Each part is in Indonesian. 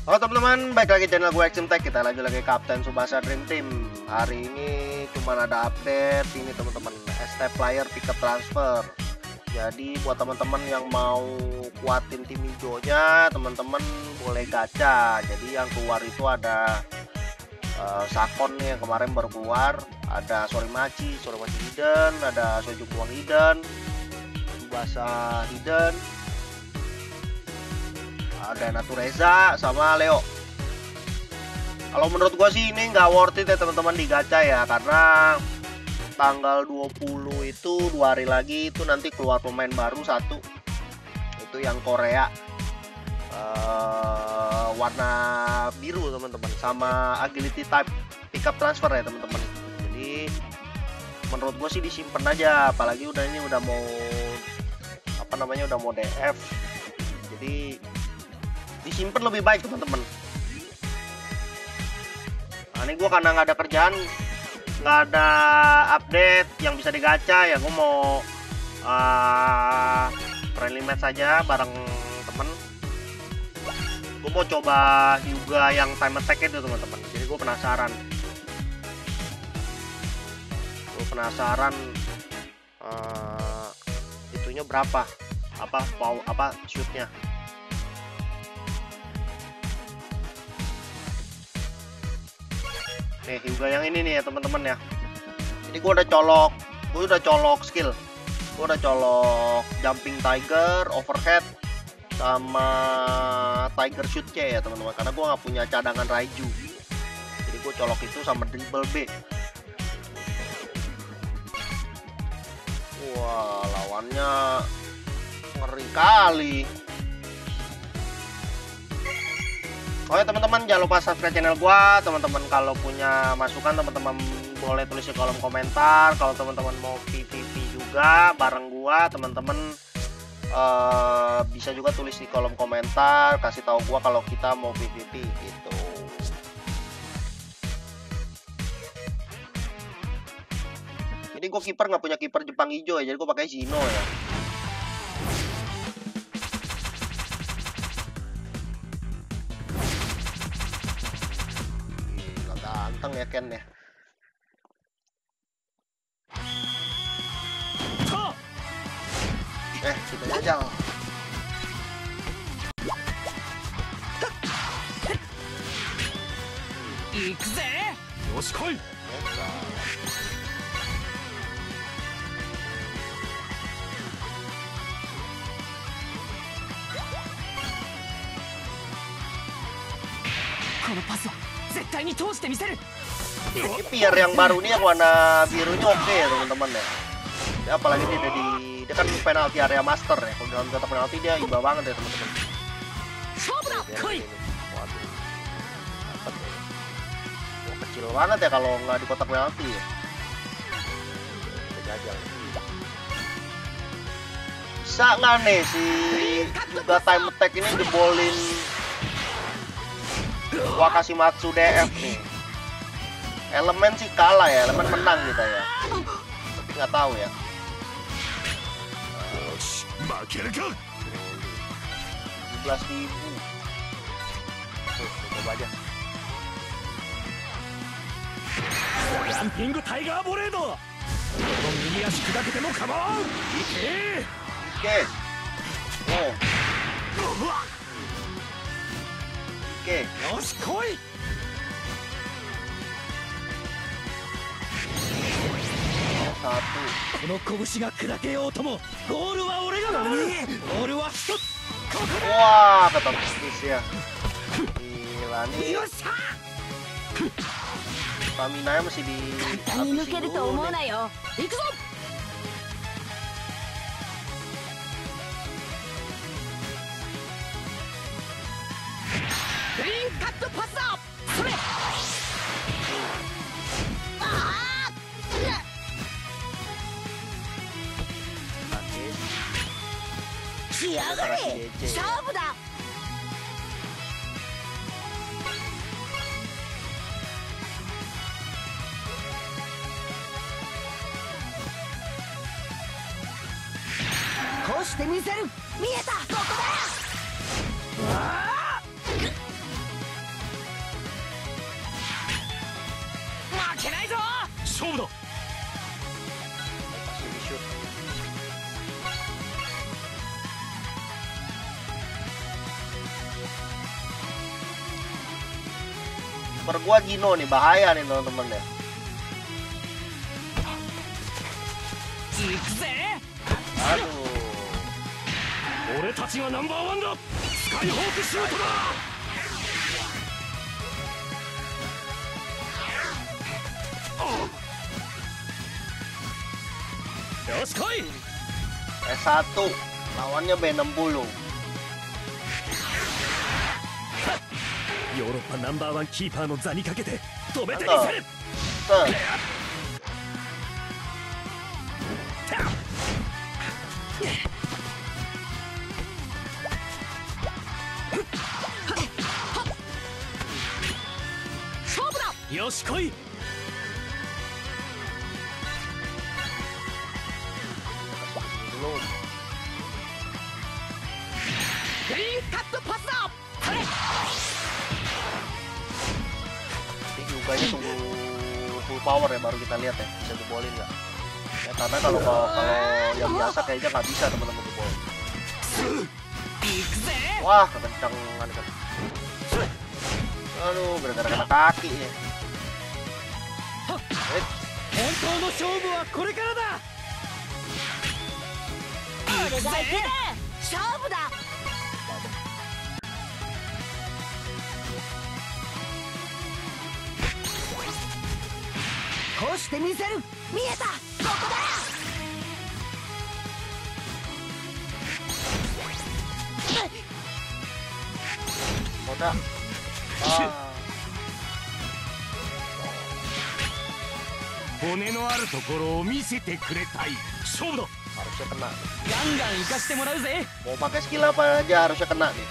Halo teman-teman, baik lagi channel gue Exim Tech. Kita lagi Kapten Tsubasa Dream Team. Hari ini cuma ada update ini teman-teman, ST Player Pickup Transfer. Jadi buat teman-teman yang mau kuatin tim hijaunya, teman-teman boleh gacha. Jadi yang keluar itu ada Sakon nih yang kemarin baru keluar, ada Sorimachi Hidden, ada Sojukuang Hidden, Tsubasa Hidden, ada Natureza sama Leo. Kalau menurut gua sih ini nggak worth it ya teman-teman di gacha ya, karena tanggal 20 itu 2 hari lagi itu nanti keluar pemain baru satu, itu yang Korea, warna biru teman-teman, sama agility type pickup transfer ya teman-teman. Jadi menurut gue sih disimpan aja, apalagi ini udah mau udah mau DF, jadi disimpan lebih baik teman-teman. Nah ini gue karena nggak ada kerjaan, nggak ada update yang bisa digacha ya, gue mau friendly match saja bareng temen. Gue mau coba juga yang time attack itu teman-teman. Jadi gue penasaran. Itunya berapa? Apa shootnya? Nih juga yang ini nih ya teman-teman ya. Jadi gue udah colok skill. Gue udah colok jumping tiger, overhead, sama tiger shootnya ya teman-teman, karena gue nggak punya cadangan Raiju. Jadi gue colok itu sama dribble B. Wah, lawannya ngeri kali. Oh ya teman-teman, jangan lupa subscribe channel gua. Teman-teman kalau punya masukan teman-teman boleh tulis di kolom komentar. Kalau teman-teman mau PVP juga bareng gua, teman-teman bisa juga tulis di kolom komentar, kasih tahu gua kalau kita mau PVP gitu. Ini gua kiper nggak punya kiper Jepang hijau ya, jadi gua pakai Zino ya. Ganteng ya Ken ya. Kita jajal. Yoshikoi. Ini Pier yang baru nih yang warna birunya oke ya teman-teman ya. Ya apalagi dia kan penalti area master ya. Kalau dalam kotak penalti dia iba banget ya teman-teman. Kecil banget ya kalau nggak di kotak penalti ya. Jajal. Bisa nggak nih si juga time attack ini jebolin Wakashimatsu DF nih? Elemen sih kalah ya, elemen menang kita ya, tapi nggak tahu ya. 17.000. Coba aja. Jumping Tiger Blade. Oke. Yoshikoi. Satu. Wah, ketepis ya. Gila nih. Stamina masih di habisin dulu nih. けないぞ。勝負だ。 Pasti di shoot. Per gua Gino nih, bahaya nih teman-teman ya. 行くぜ。 Aduh. 俺たちがナンバーワンだ。スカイホークシュートだ。よし来い。 S1 lawannya B60. ヨーロッパナンバーワンキーパーの座にかけて止めてみせる。 Set. Yoし来い。 Dulu. グリーンカットパスだ。 Ini juga ini tunggu full power ya baru kita lihat ya bisa jebolin nggak. Ya, karena kalau yang biasa kayaknya nggak bisa teman-teman jebol. Wah kekencangan kan. Aduh gara-gara kena kaki ya. 本当の勝負はこれからだ。 俺が行くぜ。勝負だ。こうしてみせる。見えた。ここだ。 Udah. Ah. 骨のあるところを見せてくれたい。勝負だ。 Harusnya kena. ガンガン行かしてもらうぜ。 Mau pakai skill apa aja harusnya kena nih.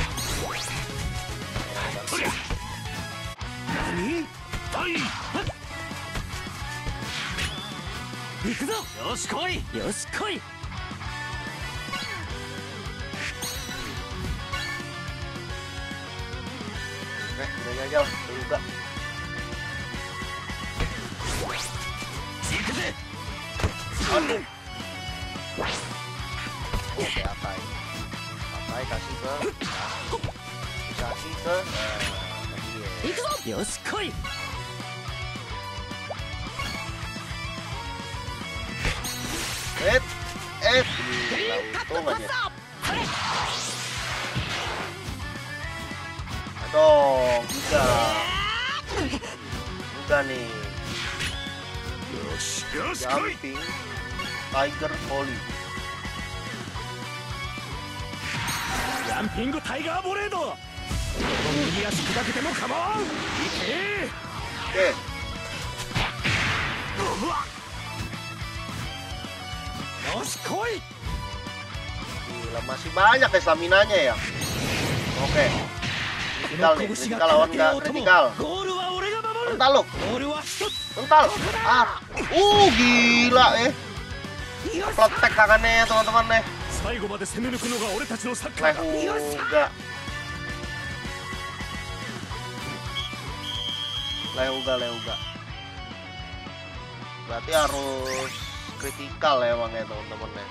何？はい。行くぞ。よし来い。よし来い。 Udah jauh juga. 行くぜ。 Aduh. Oke Atai. Atai kasih ke. Kasih ke. 行くぞ。よし来い。 Gila untung aja. Aduh, juga nih. よしよし来い。 Jumping Tiger Volley. ジャンピングタイガーボレード。右足砕けても構わん。いけ。 Oke. Yos koi. Gila masih banyak ya stamina-nya ya. Oke. Kritikal nih, kritikal lawan nggak kritikal. Mental lo. Mental. Ah. Gila Protek tangannya teman-teman nih. Leuga. Berarti harus kritikal ya emang ya teman-teman ya.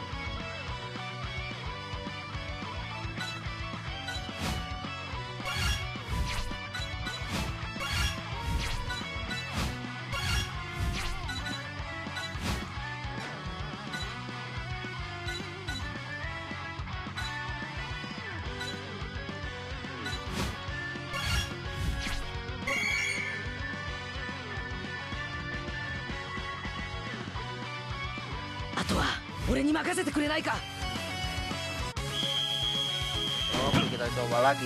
Oke, kita coba lagi.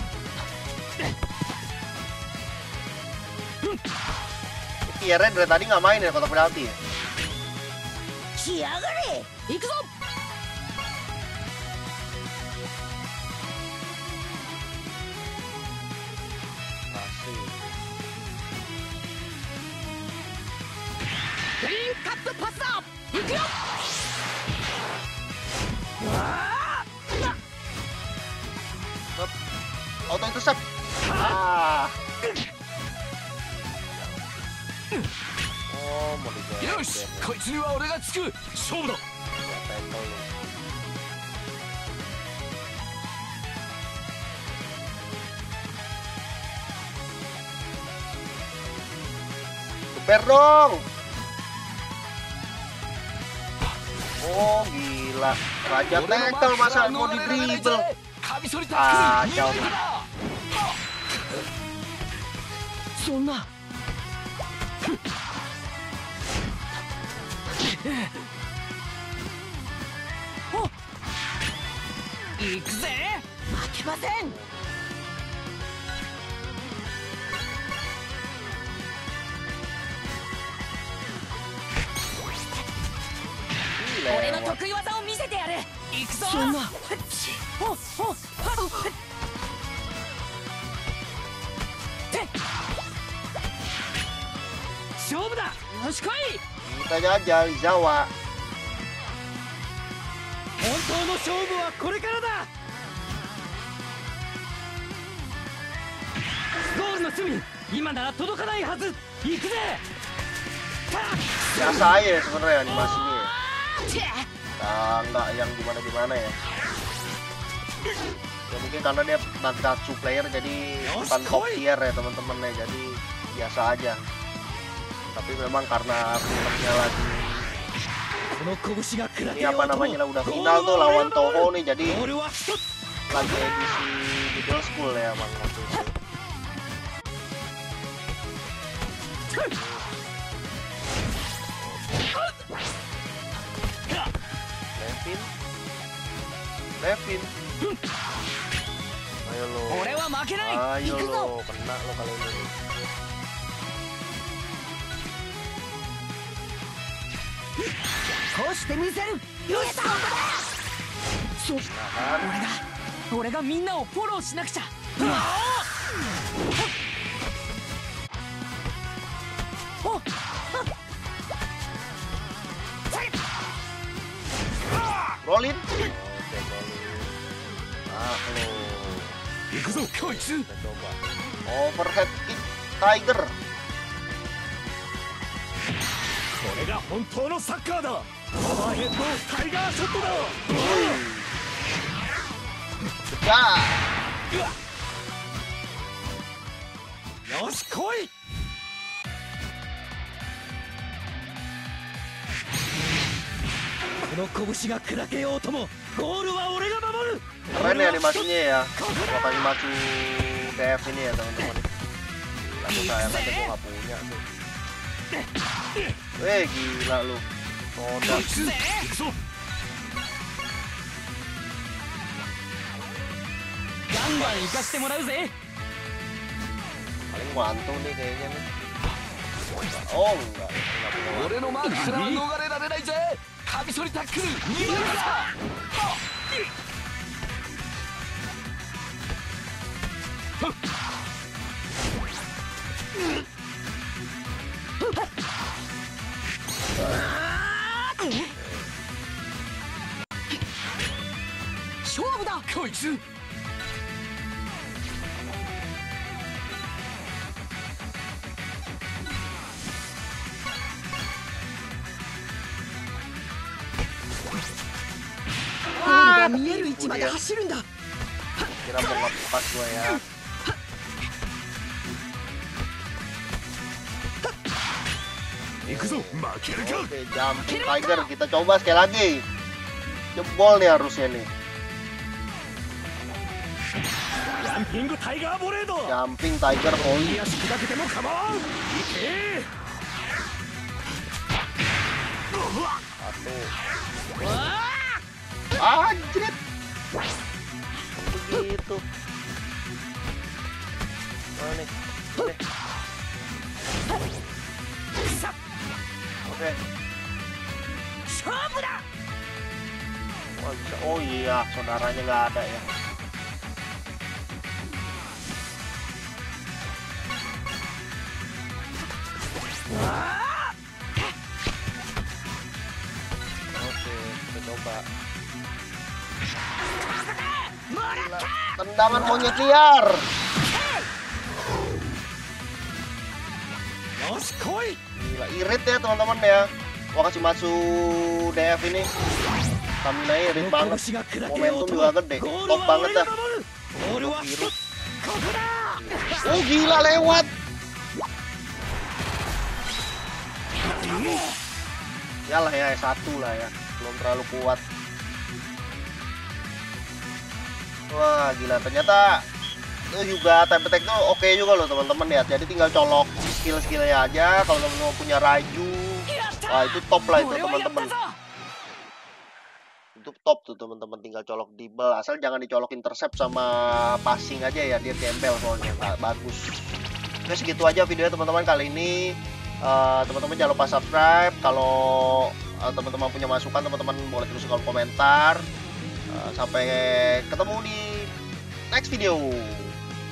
Kira dari tadi nggak main ya kotak penalti ya? Auto intercept. Oh, mau digeser. よしこいつには俺がつく勝負だ Ya, tackle lu. Geber dong. Oh gila, Raja tackle masa mau di dribble. カミソリタックル Kacau. 逃げるなそんなお行くぜ負けません。俺の Lewat. 得意技を見せてやる。 行くぞそんなほっほっはっ勝負だよし来い Kita jajal Zawa. 本当の勝負はこれからだゴールの隅今なら届かないはず行くぜ Biasa aja ya sebenarnya animasinya ya. Nggak yang gimana-gimana ya. Ya mungkin karena dia Nankatsu player jadi bukan top tier ya teman-teman ya, jadi biasa aja. Tapi memang karena filmnya lagi ini apa namanya lah udah final tuh lawan Toho nih, jadi lagi edisi middle school ya emang waktu itu. Levin, ayo lo, 俺は負けない ayo 行くぞ lo, kena lo kali ini. こうしてみせる。見えた。 そう Nah kan, 俺がみんなをフォローしなくちゃ rollin. Oke, rollin. Ah lo, 行くぞこいつ kita coba. Overhead kick Tiger. これが本当のサッカーだ。オーバーヘッドタイガーショットだ。 Ya, よし来い。 この拳が砕けようともゴールは俺が守る keren ya animasinya ya. Buat animasi DF ini ya teman-teman. Aku sayang aja gua nggak punya tuh. Gila lu. Noda. 行くぞ。 ガンガン行かしてもらうぜ Paling mantul nih kayaknya nih. Oh enggak. 俺のマークからは逃れられないぜカミソリタックル逃げるな 勝負だこいつゴールが見える位置まで走るんだ。 Kira mau lepas gua ya. Oke, jumping Tiger kita coba sekali lagi. Jebol nih harusnya nih. ランピングタイガーボレード。 Jumping Tiger Holy. 足砕けても構わん。いけ。 Satu. Anjrit. Begitu. Mana nih? Ini. Oke. 勝負だ。 Wah, bisa. Oh iya, saudaranya nggak ada ya. Oke, kita coba. Gila, tendangan monyet liar. よし来い。 Gila Gila, irit ya teman-teman ya. Wakashimatsu DF ini. Stamina-nya irit banget. Momentum juga gede. Top banget dah. Biru. Oh gila lewat. Yalah ya S1 lah ya. Belum terlalu kuat. Wah gila, ternyata itu juga time attack tuh oke juga loh teman-teman ya. Jadi tinggal colok skill-skillnya aja. Kalau teman-teman punya Raiju, wah itu top lah itu teman-teman. Itu top tuh teman-teman, tinggal colok dribble, asal jangan dicolok intercept sama passing aja ya, dia gembel soalnya. Nah, bagus. Oke segitu aja videonya teman-teman kali ini. Teman-teman jangan lupa subscribe. Kalau teman-teman punya masukan, teman-teman boleh tulis kolom komentar. Sampai ketemu di next video.